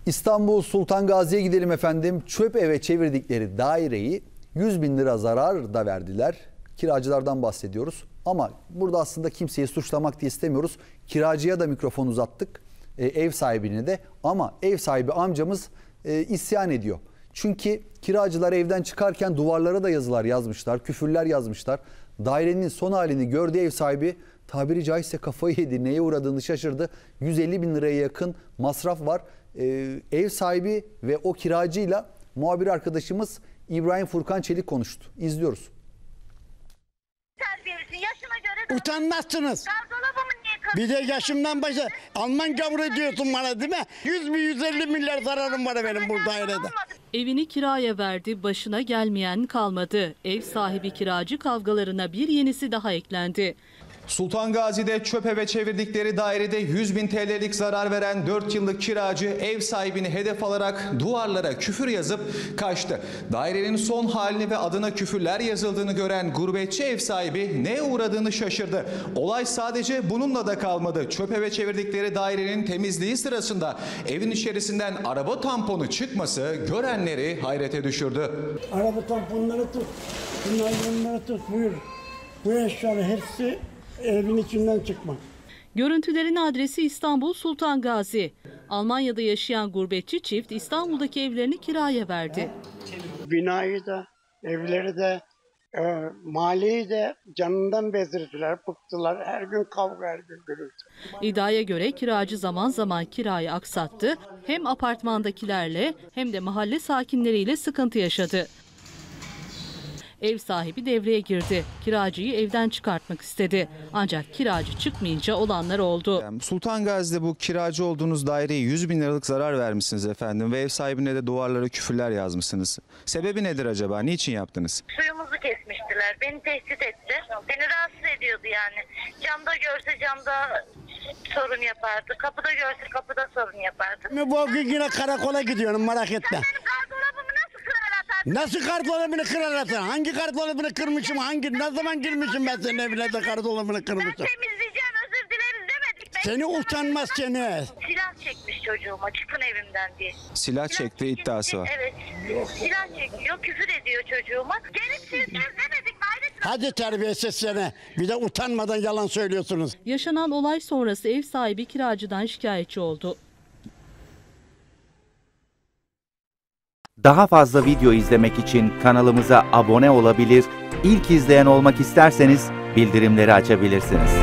İstanbul Sultan Gazi'ye gidelim efendim. Çöp eve çevirdikleri daireyi 100 bin lira zarar da verdiler. Kiracılardan bahsediyoruz. Ama burada aslında kimseyi suçlamak diye istemiyoruz. Kiracıya da mikrofon uzattık. Ev sahibine de. Ama ev sahibi amcamız isyan ediyor. Çünkü kiracılar evden çıkarken duvarlara da yazılar yazmışlar. Küfürler yazmışlar. Dairenin son halini gördü ev sahibi. Tabiri caizse kafayı yedi. Neye uğradığını şaşırdı. 150 bin liraya yakın masraf var. Ev sahibi ve o kiracıyla muhabir arkadaşımız İbrahim Furkan Çelik konuştu. İzliyoruz. Utanmazsınız. Bir de yaşımdan başa Alman gavuru diyorsun bana, değil mi? 100-150 milyar zararım var benim bu dairede. Evini kiraya verdi, başına gelmeyen kalmadı. Ev sahibi kiracı kavgalarına bir yenisi daha eklendi. Sultan Gazi'de çöp eve çevirdikleri dairede 100 bin TL'lik zarar veren 4 yıllık kiracı ev sahibini hedef alarak duvarlara küfür yazıp kaçtı. Dairenin son halini ve adına küfürler yazıldığını gören gurbetçi ev sahibi neye uğradığını şaşırdı. Olay sadece bununla da kalmadı. Çöp eve çevirdikleri dairenin temizliği sırasında evin içerisinden araba tamponu çıkması görenleri hayrete düşürdü. Araba tamponları tut, bunları tut, buyur. Bu eşyalar hepsi evin içinden çıkma. Görüntülerin adresi İstanbul Sultan Gazi. Almanya'da yaşayan gurbetçi çift İstanbul'daki evlerini kiraya verdi. Binayı da, evleri de, mahalleyi de canından bezdirdiler, bıktılar. Her gün kavga, her gün gürültü. İddiaya göre kiracı zaman zaman kirayı aksattı. Hem apartmandakilerle hem de mahalle sakinleriyle sıkıntı yaşadı. Ev sahibi devreye girdi. Kiracıyı evden çıkartmak istedi. Ancak kiracı çıkmayınca olanlar oldu. Sultan Gazi'de bu kiracı olduğunuz daireye 100 bin liralık zarar vermişsiniz efendim ve ev sahibine de duvarlara küfürler yazmışsınız. Sebebi nedir acaba? Niçin yaptınız? Suyumuzu kesmiştiler. Beni tehdit etti. Beni rahatsız ediyordu yani. Camda görse camda sorun yapardı. Kapıda görse kapıda sorun yapardı. Bu gün yine karakola gidiyorum, merak etme. Sen benim gardırobamı nasıl kırar atarsın? Nasıl kartolabını kırarasın? Hangi kartolabını kırmışım? Ne zaman girmişim ben senin evine de kartolabını kırmışım? Ben temizleyeceğim, özür dileriz demedik. Seni utanmaz seni. Silah çekmiş çocuğuma, çıkın evimden diye. Silah çekti iddiası var. Evet. Silah çekiyor, küfür ediyor çocuğuma. Gelip siz demedik. Hadi terbiyesiz seni. Bir de utanmadan yalan söylüyorsunuz. Yaşanan olay sonrası ev sahibi kiracıdan şikayetçi oldu. Daha fazla video izlemek için kanalımıza abone olabilir, ilk izleyen olmak isterseniz bildirimleri açabilirsiniz.